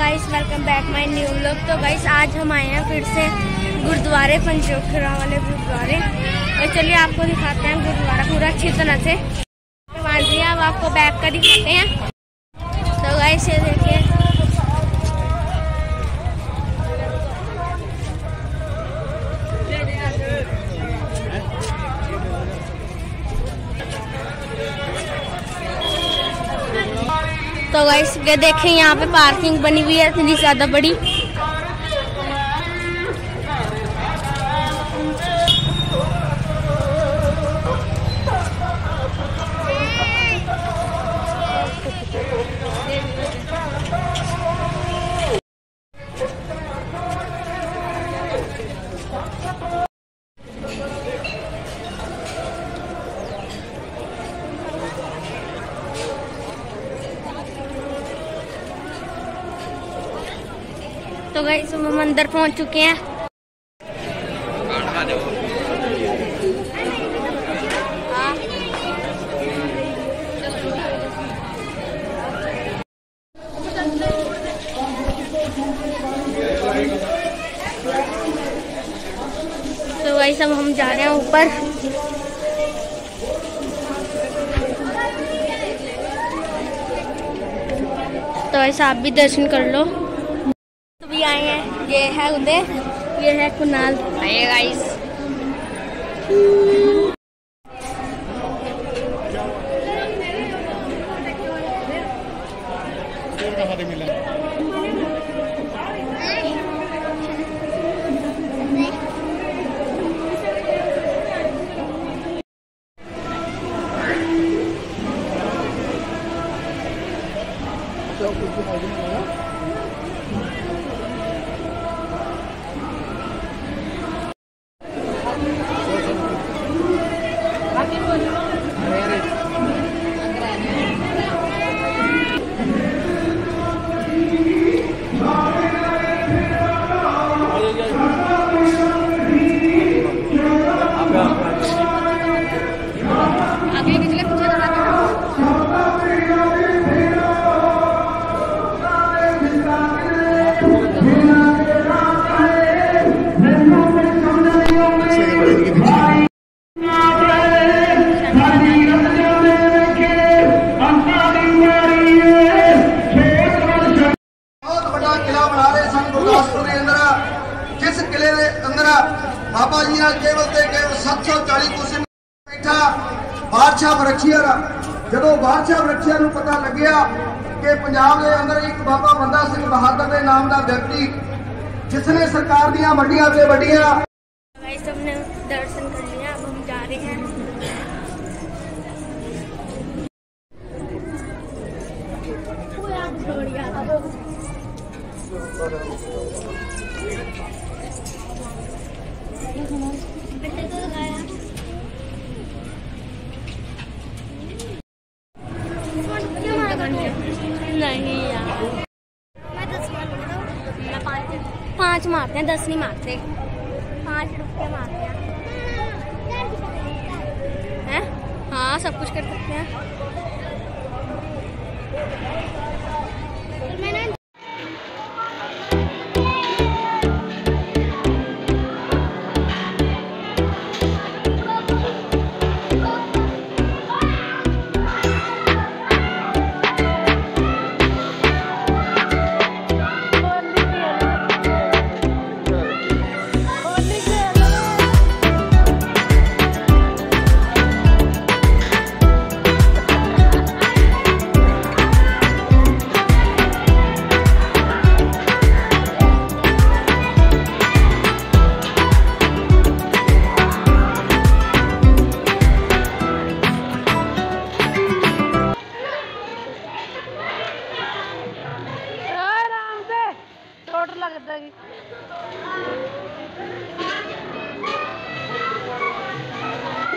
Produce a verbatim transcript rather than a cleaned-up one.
Guys welcome back my new vlog. तो guys आज हम आए हैं फिर से गुरुद्वारे पंजोखरा वाले गुरुद्वारे। और चलिए आपको दिखाते हैं गुरुद्वारा पूरा अच्छी तरह से। अब आपको बैक का दिखाते हैं। तो गाइस ये देखिए, तो गाइस ये देखें यहाँ पे पार्किंग बनी हुई है इतनी ज्यादा बड़ी। तो गाइस हम अंदर पहुंच चुके हैं। हाँ। तो गाइस अब हम जा रहे हैं ऊपर। तो गाइस आप भी दर्शन कर लो। भी आए हैं, ये है उदय, ये है कुणाल। Hi guys. बाबा जी केवल ते केवल सत्त सौ चालीस कुर्सी बैठा बादशाह वरक्षिया। जो बादशाह वरक्षिया को पता लग्या कि पंजाब के अंदर एक बाबा बंदा सिंह बहादुर के नाम का व्यक्ति जिसने सरकार दियां वड्डियां ते वड्डियां सबने दर्शन कर लिया। अब हम जा रहे हैं। नहीं यार, मैं दस मैं पाँच पाँच मारते हैं, दस नहीं मारते, पाँच रुपये मारते हैं। हैं? हाँ सब कुछ कर सकते हैं। लगता है कि